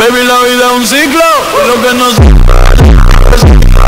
Baby, la vida es un ciclo, lo que no